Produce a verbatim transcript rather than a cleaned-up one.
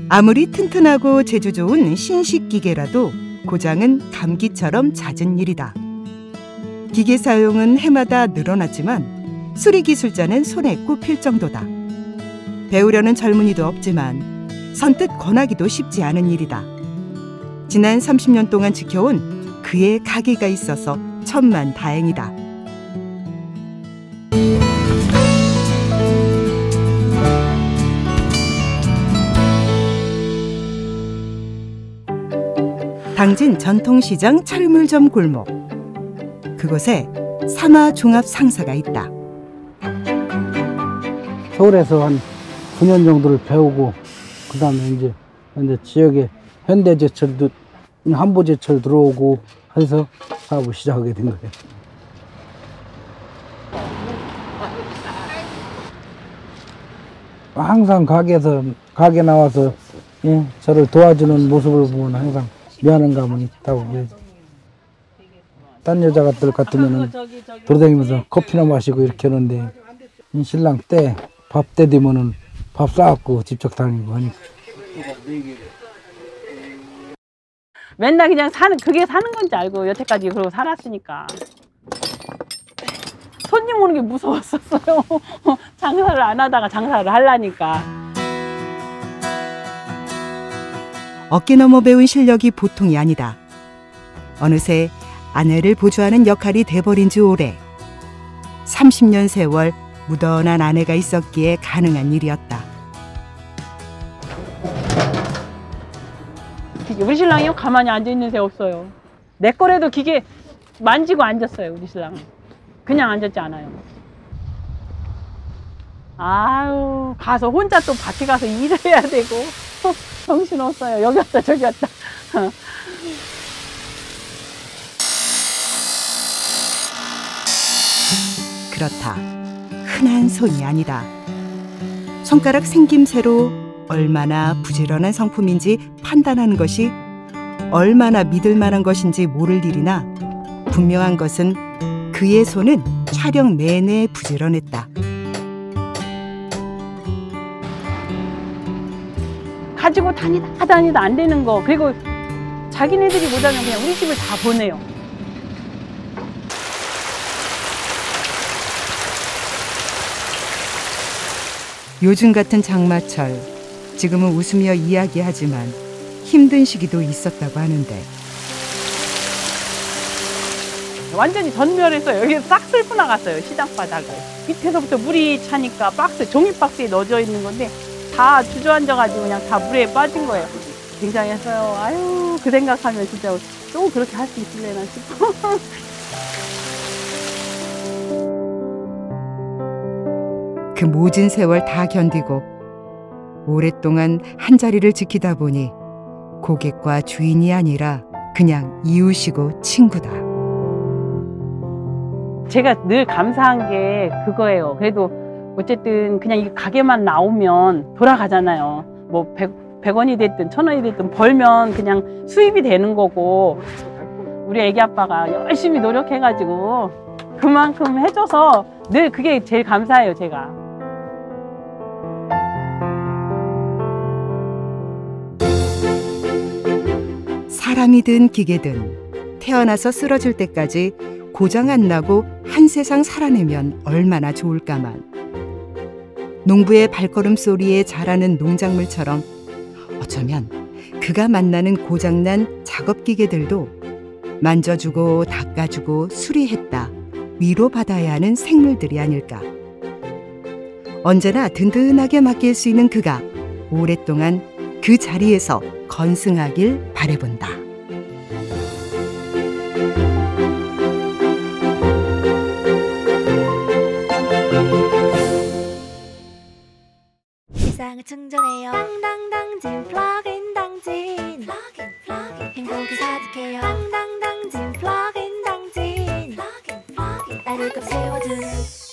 아무리 튼튼하고 제조 좋은 신식 기계라도 고장은 감기처럼 잦은 일이다. 기계 사용은 해마다 늘어났지만 수리 기술자는 손에 꼽힐 정도다. 배우려는 젊은이도 없지만 선뜻 권하기도 쉽지 않은 일이다. 지난 삼십 년 동안 지켜온 그의 가게가 있어서 천만 다행이다. 당진 전통시장 철물점 골목. 그곳에 사마 종합 상사가 있다. 서울에서 한 구 년 정도를 배우고 그 다음에 이제 이제 지역에 현대제철도 한보제철 들어오고 해서 사업을 시작하게 된 거예요. 항상 가게에서 가게 나와서 예, 저를 도와주는 모습을 보면 항상 미안한 감은 있다고 그래야지. 딴 여자들 같으면은 돌아다니면서 커피나 마시고 이렇게 하는데 신랑 때 밥 때 되면은 밥 싸갖고 직접 다니고 하니까. 맨날 그냥 사는 그게 사는 건지 알고 여태까지 그러고 살았으니까 손님 오는 게 무서웠었어요. 장사를 안 하다가 장사를 하려니까. 어깨 넘어 배운 실력이 보통이 아니다. 어느새 아내를 보조하는 역할이 돼버린 지 오래. 삼십 년 세월 무던한 아내가 있었기에 가능한 일이었다. 우리 신랑이요? 가만히 앉아있는 새 없어요. 내 거라도 기계 만지고 앉았어요. 우리 신랑은. 그냥 앉았지 않아요. 아유, 가서 혼자 또 밭에 가서 일을 해야 되고 정신없어요. 여기 왔다 저기 왔다. 그렇다. 흔한 손이 아니다. 손가락 생김새로 얼마나 부지런한 성품인지 판단하는 것이 얼마나 믿을 만한 것인지 모를 일이나 분명한 것은 그의 손은 촬영 내내 부지런했다. 가지고 다니다 다니다 안 되는 거, 그리고 자기네들이 못하면 그냥 우리 집을 다 보내요. 요즘 같은 장마철, 지금은 웃으며 이야기하지만 힘든 시기도 있었다고 하는데. 완전히 전멸해서 여기 싹 쓸고 나갔어요. 시장 바닥을. 밑에서부터 물이 차니까 박스, 종이 박스에 넣어져 있는 건데 다 주저앉아가지고 그냥 다 물에 빠진 거예요. 굉장했어요. 아유, 그 생각하면 진짜 또 그렇게 할 수 있을래나 싶어. 그 모진 세월 다 견디고 오랫동안 한 자리를 지키다 보니 고객과 주인이 아니라 그냥 이웃이고 친구다. 제가 늘 감사한 게 그거예요. 그래도 어쨌든 그냥 이 가게만 나오면 돌아가잖아요. 뭐 백 원이 됐든 천 원이 됐든 벌면 그냥 수입이 되는 거고, 우리 애기 아빠가 열심히 노력해가지고 그만큼 해줘서 늘 그게 제일 감사해요, 제가. 사람이든 기계든 태어나서 쓰러질 때까지 고장 안 나고 한 세상 살아내면 얼마나 좋을까만. 농부의 발걸음 소리에 자라는 농작물처럼 어쩌면 그가 만나는 고장난 작업기계들도 만져주고 닦아주고 수리했다 위로받아야 하는 생물들이 아닐까. 언제나 든든하게 맡길 수 있는 그가 오랫동안 그 자리에서 건승하길 바라본다. 세상을 충전해요. 당당당진 플러그인 당진. 플러그인 플러그인 행복이 가득해요. 당당당진 플러그인 당진. 플러그인 플러그인 나를 꽉 채워준